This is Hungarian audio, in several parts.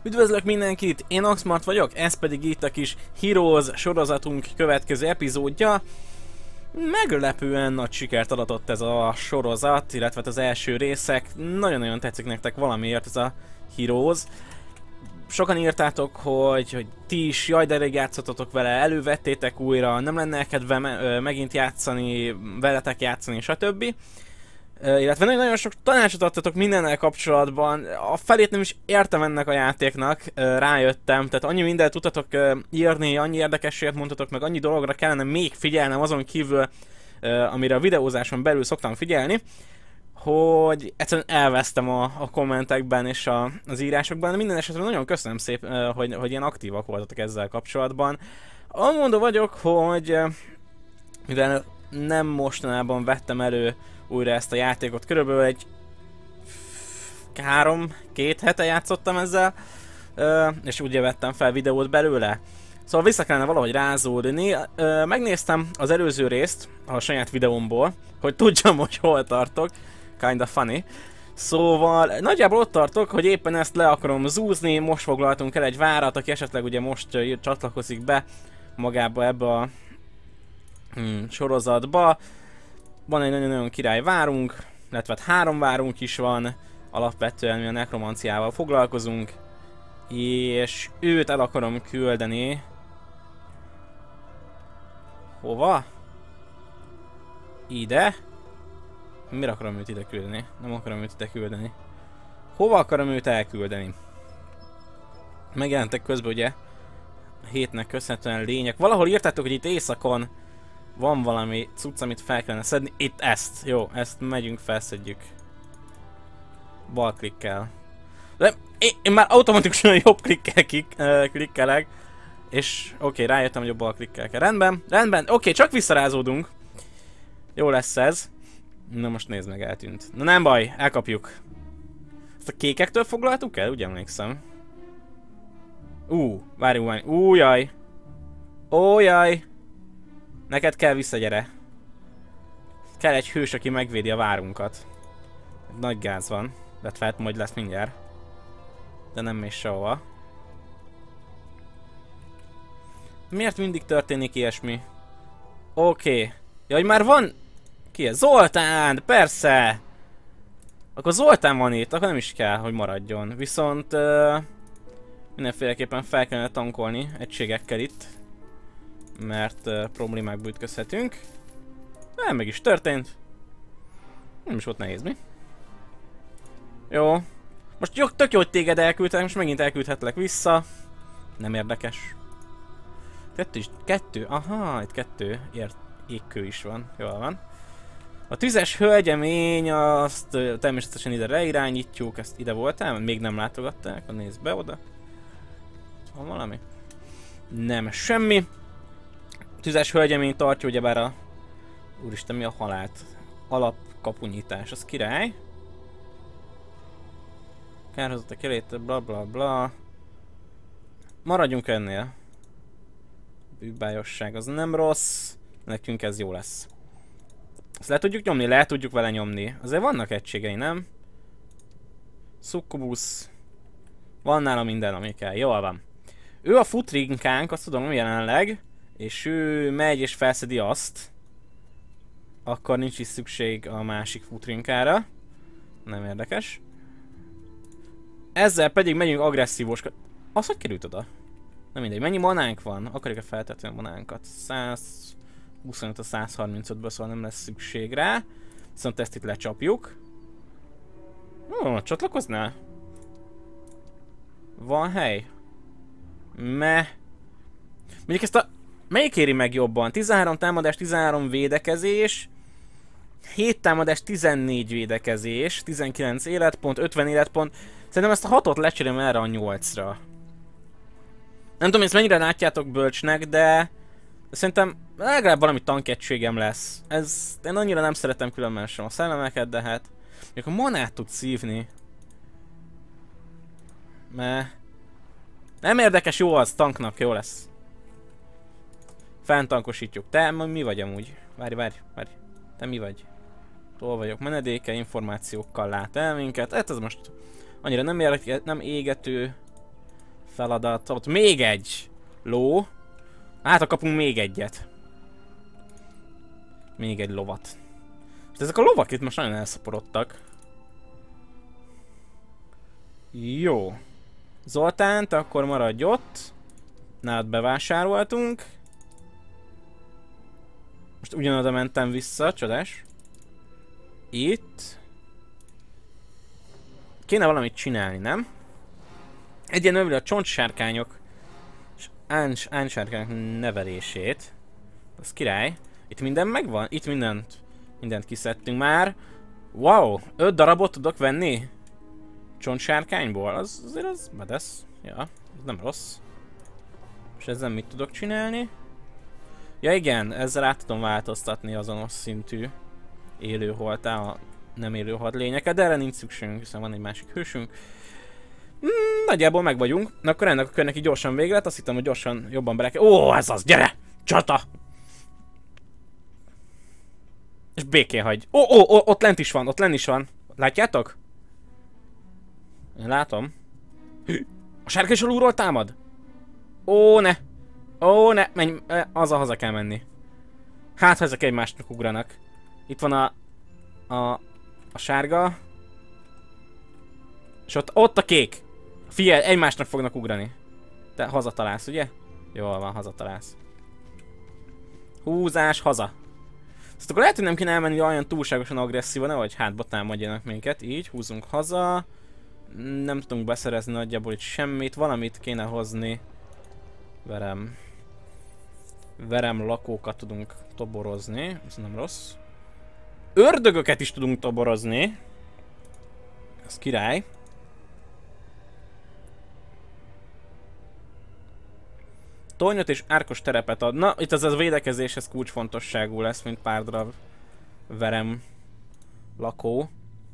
Üdvözlök mindenkit, én Oxmart vagyok, ez pedig itt a kis Heroes sorozatunk következő epizódja. Meglepően nagy sikert aratott ez a sorozat, illetve az első részek. Nagyon-nagyon tetszik nektek valamiért ez a Heroes. Sokan írtátok, hogy ti is jaj, de rég játszottatok vele, elővettétek újra, nem lenne kedve megint játszani, veletek játszani, stb. Illetve nagyon-nagyon sok tanácsot adtatok mindennel kapcsolatban. A felét nem is értem ennek a játéknak, rájöttem. Tehát annyi mindent tudtatok írni, annyi érdekességet mondtatok, meg annyi dologra kellene még figyelnem azon kívül, amire a videózáson belül szoktam figyelni, hogy egyszerűen elvesztem a kommentekben és az írásokban. Minden esetre nagyon köszönöm szépen, hogy ilyen aktívak voltatok ezzel kapcsolatban. Amondó vagyok, hogy mivel nem mostanában vettem elő újra ezt a játékot, körülbelül egy 2 hete játszottam ezzel, és ugye vettem fel videót belőle. Szóval vissza kellene valahogy rázódni. Megnéztem az előző részt a saját videómból, hogy tudjam, hogy hol tartok. Kinda funny. Szóval nagyjából ott tartok, hogy éppen ezt le akarom zúzni, most foglaltunk el egy várat, aki esetleg ugye most csatlakozik be magába ebbe a sorozatba. Van egy nagyon-nagyon király várunk, illetve 3 várunk is van, alapvetően mi a nekromanciával foglalkozunk, és őt el akarom küldeni. Hova? Ide? Mire akarom őt ide küldeni? Nem akarom őt ide küldeni. Hova akarom őt elküldeni? Megjelentek közben ugye a hétnek köszönhetően lények. Valahol írtátok, hogy itt éjszakon van valami cucc, amit fel kellene szedni. Itt ezt. Jó, ezt megyünk, felszedjük. Bal klikkel. De én már automatikusan jobb klikkelek. És oké, rájöttem, hogy jobb bal klikkel kell. Rendben. Oké, csak visszarázódunk. Jó lesz ez. Na most nézd meg, eltűnt. Na nem baj, elkapjuk. Ezt a kékektől foglaltuk el? Úgy emlékszem. Várjunk. Jaj. Jaj. Neked kell visszagyere. Kell egy hős, aki megvédi a várunkat. Nagy gáz van. De feltem, hogy lesz mindjárt. De nem mész sehova. Miért mindig történik ilyesmi? Oké. Jaj, már van... Ki ez? Zoltán! Persze! Akkor Zoltán van itt, akkor nem is kell, hogy maradjon. Viszont... mindenféleképpen fel kellene tankolni egységekkel itt. Mert problémákba ütközhetünk. Meg is történt. Nem is volt nehéz, mi? Jó. Most tök jó, hogy téged elküldtek, most megint elküldhetlek vissza. Nem érdekes. Kettő? Aha, itt 2 égkő is van. Jól van. A tüzes hölgyemény, azt természetesen ide leirányítjuk. Ezt ide voltál? Még nem látogatták? Nézd be oda. Van valami? Nem, semmi. Tüzes hölgyemény tartja ugyebár a... Úristen, mi a halált? Alapkapunyítás, az király. Kárhozott a kelét, bla bla bla. Maradjunk ennél. Bűbályosság az nem rossz. Nekünk ez jó lesz. Ezt le tudjuk nyomni? Le tudjuk vele nyomni. Azért vannak egységei, nem? Szukubusz. Van nála minden, ami kell. Jól van. Ő a futrinkánk, azt tudom jelenleg. És ő megy és felszedi azt. Akkor nincs is szükség a másik futrinkára. Nem érdekes. Ezzel pedig megyünk agresszívóskat. Az hogy került oda? Nem mindegy. Mennyi manánk van? Akarjuk-e feltetni a manánkat? 125 a 135-ből, szóval nem lesz szükség rá. Viszont ezt itt lecsapjuk. Csatlakoznál? Van hely? Mondjuk ezt a... Melyik éri meg jobban? 13 támadás, 13 védekezés, 7 támadás, 14 védekezés, 19 életpont, 50 életpont. Szerintem ezt a 6-ot lecserélem erre a 8-ra. Nem tudom, ezt mennyire látjátok bölcsnek, de szerintem legalább valami tankegységem lesz. Én annyira nem szeretem különben sem a szellemeket, de hát... Még a manát tud szívni. Nem érdekes, jó az, tanknak, jó lesz. Fenntankosítjuk. Te mi vagy amúgy? Várj. Te mi vagy? Hol vagyok? Menedéke, információkkal lát el minket. Hát ez most annyira nem égető. feladat. Ott még egy ló. Hát, kapunk még egyet. Még egy lovat. És ezek a lovak itt most nagyon elszaporodtak. Jó. Zoltán, te akkor maradj ott. Nálad bevásároltunk. Most ugyanoda mentem vissza, csodás. Itt. Kéne valamit csinálni, nem? Egyenlőre a csontsárkányok és ánysárkányok nevelését. Az király. Itt minden megvan? Itt mindent kiszedtünk már. Wow, 5 darabot tudok venni? Csontsárkányból? Azért az bedesz. Ja, ez nem rossz. És ezzel mit tudok csinálni? Ja igen, ezzel át tudom változtatni azonos szintű élőholtá a nem élőhold lényeket, de erre nincs szükségünk, hiszen van egy másik hősünk. Nagyjából meg vagyunk. Na akkor ennek a körnek így gyorsan vége lett, azt hittem, hogy gyorsan jobban bele kell. Ó, ez az, gyere! Csata! És békén hagy. Ó, ott lent is van, ott lent is van. Látjátok? Én látom. A sárga is alulról támad? Ó, ne! Ó, ne! Menj! Haza kell menni. Hát, ha ezek egymásnak ugranak. Itt van a sárga. És ott a kék. Figyelj, egymásnak fognak ugrani. Te hazatalálsz, ugye? Jól van, hazatalálsz. Húzás, haza. Szóval akkor lehet, hogy nem kéne elmenni olyan túlságosan agresszívan, nehogy hátba támadjanak minket. Így, húzunk haza. Nem tudunk beszerezni nagyjából itt semmit. Valamit kéne hozni. Verem lakókat tudunk toborozni. Ez nem rossz. Ördögöket is tudunk toborozni. Ez király. Tornyot és árkos terepet ad. Na, itt az a védekezéshez kulcsfontosságú lesz, mint pár darab verem lakó.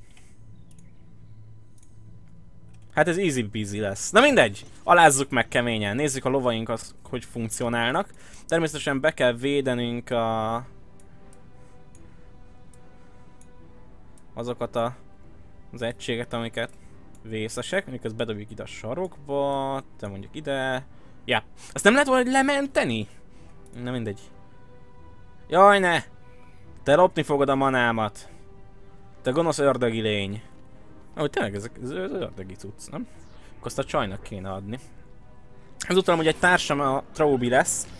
Hát ez easy peasy lesz. Na mindegy! Alázzuk meg keményen. Nézzük a lovaink az, hogy funkcionálnak. Természetesen be kell védenünk azokat az egységet, amiket vészesek. Mondjuk ezt bedobjuk ide a sarokba. Te mondjuk ide. Ja. Azt nem lehet valahogy lementeni? Na mindegy. Jaj ne! Te lopni fogod a manámat. Te gonosz ördögi lény. Ahogy tényleg ez ördögi cucc, nem? Akkor azt a csajnak kéne adni. Ezúttal hogy egy társam a Traubi lesz.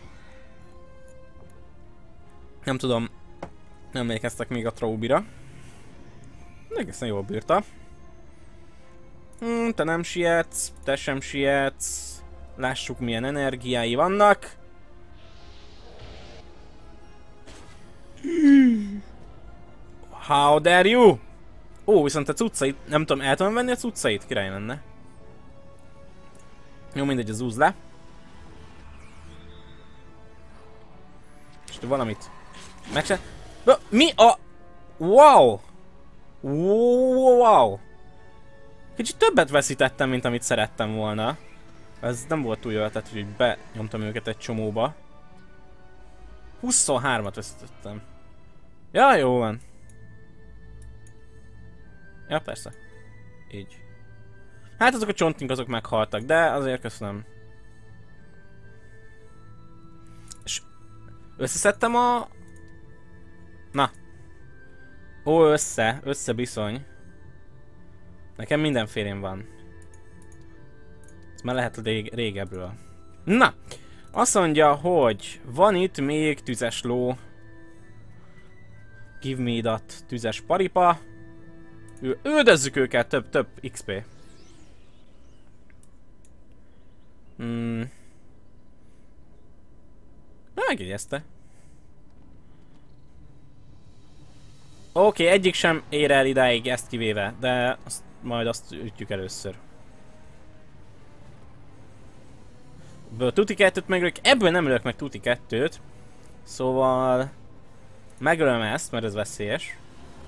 Nem tudom, nem emlékeztek még a Traubira. Egészen jól bírta. Te nem sietsz, te sem sietsz. Lássuk milyen energiái vannak. How dare you? Ó, viszont a cuccait, nem tudom, el tudom venni a cuccait? Király lenne. Jó, mindegy, az úz le. És valamit megse... Mi a... Wow! Wow! Kicsit többet veszítettem, mint amit szerettem volna. Ez nem volt túl jó, tehát hogy benyomtam őket egy csomóba. 23-at veszítettem. Ja, jó van. Ja, persze. Így. Hát azok a csontink azok meghaltak, de azért köszönöm. És összeszedtem a... Na. Ó, össze bizony. Nekem mindenfélén van. Ez már lehet régebről. Na! Azt mondja, hogy van itt még tüzes ló. Give me that tüzes paripa. Üldözzük őket, több XP. Megjegyezte. Oké, egyik sem ér el idáig ezt kivéve, de majd azt ütjük először. Tuti 2-t megölök, ebből nem ölök meg Tuti 2-t. Szóval... megölöm ezt, mert ez veszélyes.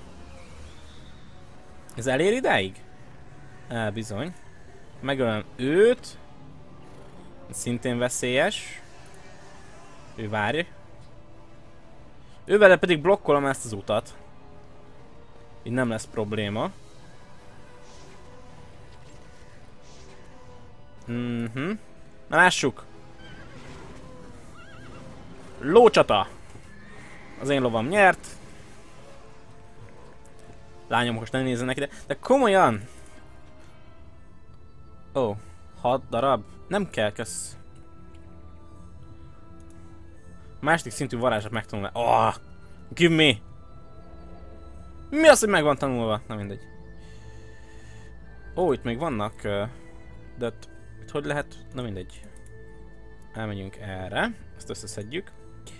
Ez elér idáig? Bizony. Megölöm őt. Szintén veszélyes. Ő várj. Ővele pedig blokkolom ezt az utat. Így nem lesz probléma. Na lássuk! Lócsata! Az én lovam nyert. Lányom, most nem nézzenek ide. De komolyan! Ó, 6 darab? Nem kell, kösz. Második szintű varázsat megtanulni. Oh, give me! Mi az, hogy meg van tanulva? Na mindegy. Ó, itt még vannak. De itt hogy lehet? Na mindegy. Elmegyünk erre. Ezt összeszedjük.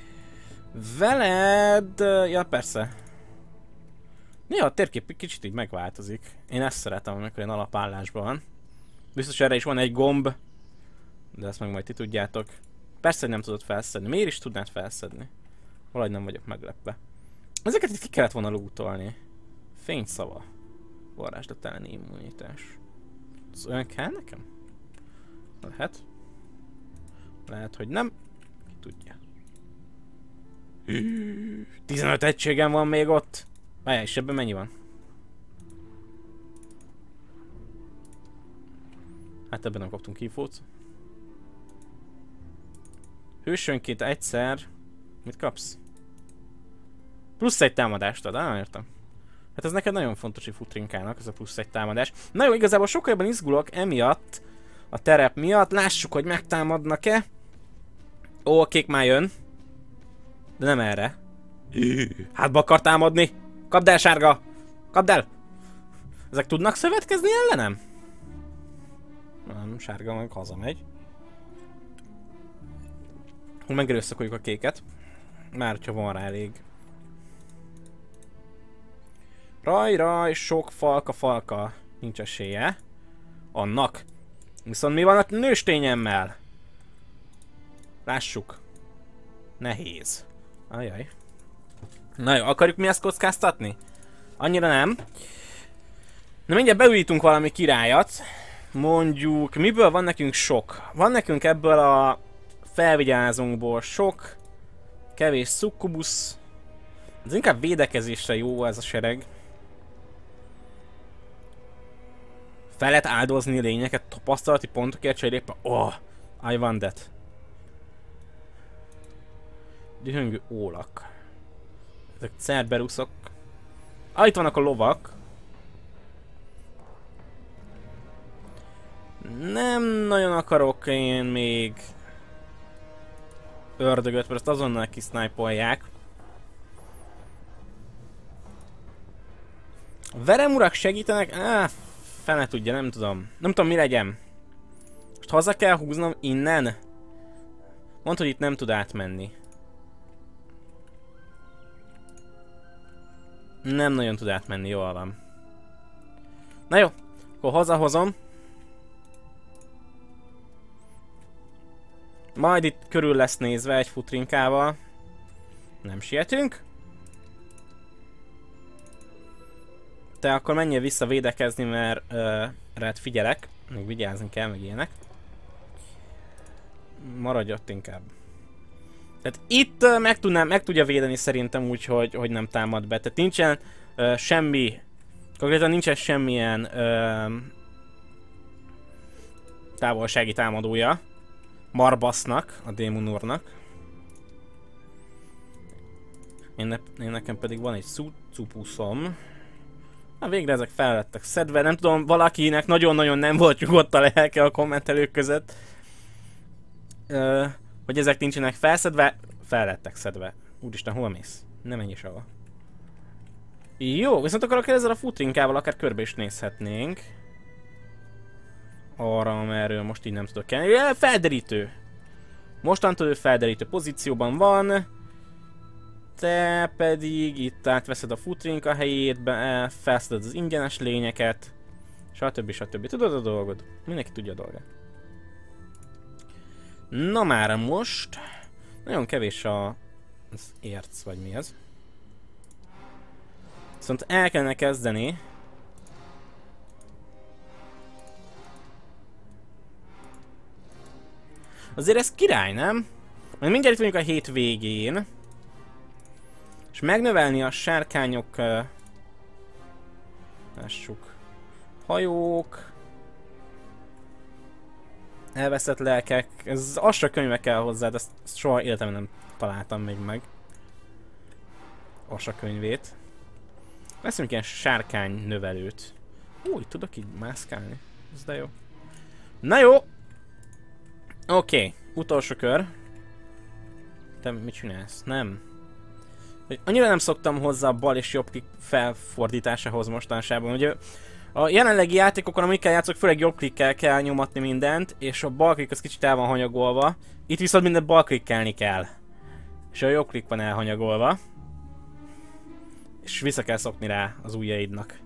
Veled... Ja, persze. Néha a térkép kicsit így megváltozik. Én ezt szeretem, amikor ilyen alapállásban van. Biztos erre is van egy gomb. De ezt meg majd ti tudjátok. Persze, hogy nem tudod felszedni. Miért is tudnád felszedni? Valahogy nem vagyok meglepve. Ezeket itt ki kellett volna lootolni. Fényszava. Varázslat elleni immunitás. Ez olyan kell nekem? Lehet. Lehet, hogy nem. Ki tudja. 15 egységem van még ott. Várjál, és ebben mennyi van? Hát ebben nem kaptunk infót. Hősönként egyszer... Mit kapsz? Plusz egy támadást ad, értem. Hát ez neked nagyon fontos, hogy futrinkának, ez a plusz egy támadás. Na jó, igazából sokkal jobban izgulok emiatt, a terep miatt. Lássuk, hogy megtámadnak-e. Ó, a kék már jön. De nem erre. Hátba akar támadni. Kapd el, sárga! Kapd el! Ezek tudnak szövetkezni ellenem? Nem, sárga meg hazamegy. Megerőszakoljuk a kéket. Már hogyha van rá elég. Raj, sok falka. Nincs esélye. Annak. Viszont mi van a nőstényemmel? Lássuk. Nehéz. Ajaj. Na jó, akarjuk mi ezt kockáztatni? Annyira nem. Na mindjárt beújítunk valami királyat. Mondjuk, miből van nekünk sok? Van nekünk ebből a felvigyázónkból sok. Kevés szukkubusz. Ez inkább védekezésre jó ez a sereg. Fel lehet áldozni lényeket tapasztalati pontokért cserébe. Oh, I want that. Dühöngő ólak. Ezek Cerberuszok. Ah, itt vannak a lovak. Nem nagyon akarok én még ördögöt, mert azt azonnal kisznájpolják. Veremurak segítenek? Fene tudja, nem tudom. Nem tudom, mi legyen. Most haza kell húznom innen? Mondd, hogy itt nem tud átmenni. Nem nagyon tud átmenni, jól van. Na jó, akkor hazahozom. Majd itt körül lesz nézve egy futrinkával. Nem sietünk. Te akkor menjél vissza védekezni, mert rád figyelek. Még vigyázni kell, meg ilyenek. Maradj ott inkább. Tehát itt meg tudja védeni szerintem úgy, hogy nem támad be. Tehát nincsen semmi... Konkrétan nincsen semmilyen távolsági támadója. Marbasznak, a Démon úrnak. Én nekem pedig van egy cupuszom. Na végre ezek fel lettek szedve. Nem tudom, valakinek nagyon-nagyon nem volt nyugodt a lelke a kommentelők között. Hogy ezek nincsenek felszedve. Fel lettek szedve. Úristen, hol mész? Nem menj is ahol. Jó, viszont akkor ezzel a futrinkával akár körbe is nézhetnénk. Arra, amerről most így nem tudok kelni. Felderítő! Mostantól ő felderítő pozícióban van. Te pedig itt átveszed a futrinka helyét, felszeded az ingyenes lényeket. Stb. Tudod a dolgod? Mindenki tudja a dolgát. Na már most... Nagyon kevés az érc, vagy mi ez? Viszont el kellene kezdeni. Azért ez király, nem? Majd mindjárt itt vagyunk a hét végén. És megnövelni a sárkányok... lássuk. Hajók. Elveszett lelkek. Ez Asra könyve kell hozzá, de ezt soha életemben nem találtam még meg. Asra könyvét. Veszünk ilyen sárkány növelőt. Úgy tudok így mászkálni. Ez de jó. Na jó! Oké, utolsó kör. Te mit csinálsz? Nem. Annyira nem szoktam hozzá a bal és jobb klik felfordításához mostanában. Ugye a jelenlegi játékokon, amikkel játszok, főleg jobb klikkel kell nyomatni mindent, és a bal klik az kicsit el van hanyagolva. Itt viszont mindent bal klikkelni kell. És a jobb klik van elhanyagolva. És vissza kell szokni rá az ujjaidnak.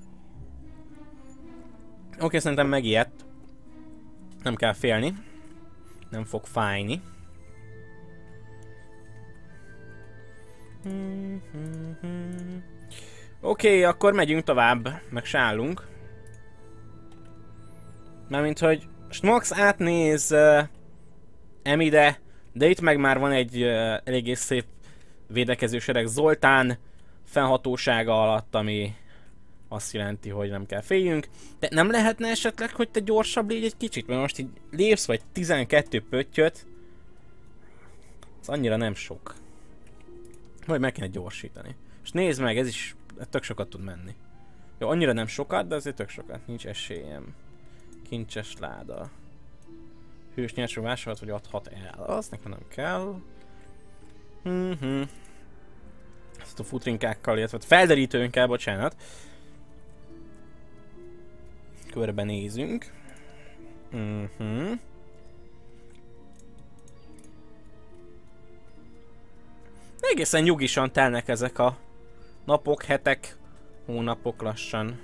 Oké, szerintem megijedt. Nem kell félni. Nem fog fájni. Oké, akkor megyünk tovább. Meg sállunk. Mármint, hogy Snox átnéz Emide, de itt meg már van egy eléggé szép védekező sereg Zoltán fennhatósága alatt, ami azt jelenti, hogy nem kell féljünk. De nem lehetne esetleg, hogy te gyorsabb légy egy kicsit? Mert most így lépsz vagy 12 pöttyöt. Ez annyira nem sok. Majd meg kéne gyorsítani. És nézd meg, ez is tök sokat tud menni. Jó, annyira nem sokat, de azért tök sokat. Nincs esélyem. Kincses láda. Hős nyerső másolat, vagy adhat el. Az nekem nem kell. Ezt a futrinkákkal, illetve felderítőnkkel, bocsánat. Körbenézünk. Egészen nyugisan telnek ezek a napok, hetek, hónapok lassan.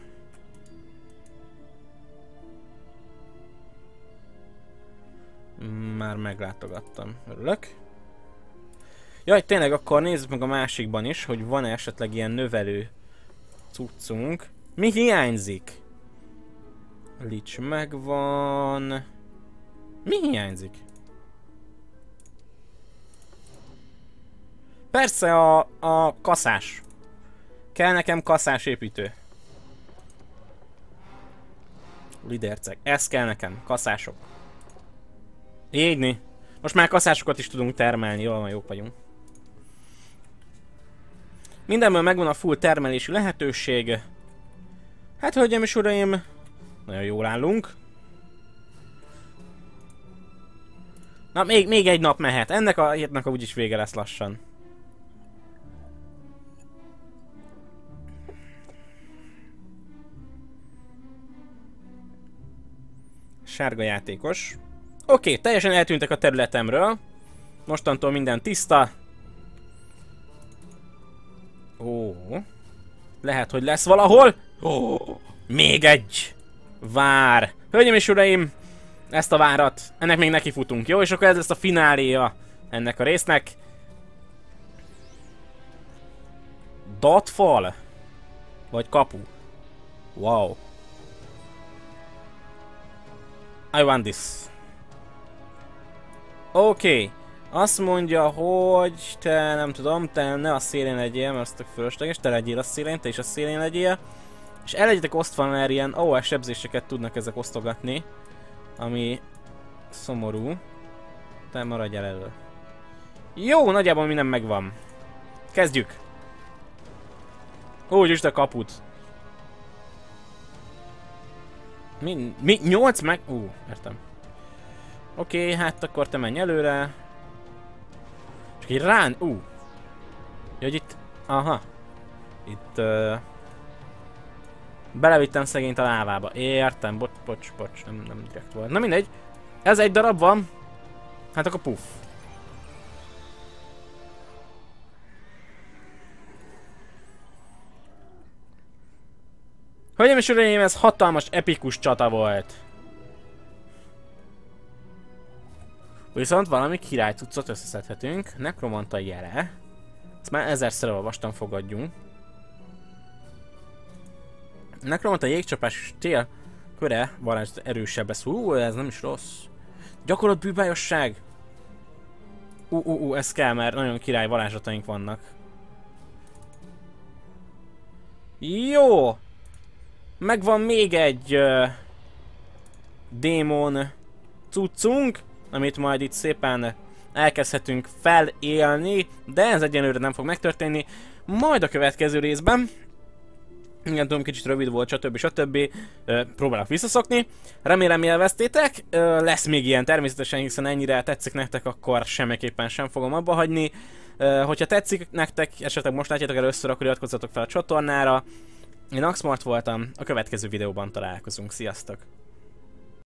Már meglátogattam. Örülök. Jaj, tényleg akkor nézzük meg a másikban is, hogy van-e esetleg ilyen növelő cuccunk. Mi hiányzik? Lich megvan. Mi hiányzik? Persze a kaszás. Kell nekem kaszás építő. Liderceg. Ez kell nekem. Kaszások. Égni. Most már kaszásokat is tudunk termelni. Jól van, jók vagyunk. Mindenből megvan a full termelési lehetőség. Hát, hölgyeim és uraim, nagyon jól állunk. Na, még egy nap mehet. Ennek a hétnek úgyis vége lesz lassan. Sárga játékos. Oké, teljesen eltűntek a területemről. Mostantól minden tiszta. Ó. Lehet, hogy lesz valahol. Ó. Még egy. Vár. Hölgyeim és uraim, ezt a várat, ennek még nekifutunk, jó? És akkor ez lesz a fináléja ennek a résznek. Datfal? Vagy kapu? Wow. I want this. Oké. Azt mondja, hogy te nem tudom, te ne a szélén legyél, mert az tök fölösleges, te legyél a szélén, te is a szélén legyél. És el legyetek osztva, mert ilyen AOS sebzéseket tudnak ezek osztogatni. Ami szomorú. Te maradj el elő. Jó, nagyjából minden megvan. Kezdjük! Úgy üsd a kaput. Mi? 8 meg? Értem. Oké, hát akkor te menj előre. Csak így rán... Ja, hogy itt... Aha. Itt... Belevittem szegényt a lávába. Értem, bocs, nem direkt volt. Na mindegy. Ez egy darab van. Hát akkor puff. Hölgyeim és uraim, ez hatalmas, epikus csata volt. Viszont valami királycuccot összeszedhetünk. Nekromanta jele. Ezt már 1000-szer olvastam, fogadjunk. Nekromanta jégcsapás tél köre varázs erősebb lesz. Ez nem is rossz. Gyakorolt bűbájosság. Ez kell, mert nagyon király varázslataink vannak. Jó! Megvan még egy démon cuccunk, amit majd itt szépen elkezdhetünk felélni, de ez egyenlőre nem fog megtörténni. Majd a következő részben, igen, tudom, kicsit rövid volt, stb. Próbálok visszaszokni. Remélem élveztétek, lesz még ilyen természetesen, hiszen ennyire tetszik nektek, akkor semmiképpen sem fogom abba hagyni. Hogyha tetszik nektek, esetleg most látjátok először, akkor iratkozzatok fel a csatornára. Én Axmart voltam, a következő videóban találkozunk, sziasztok!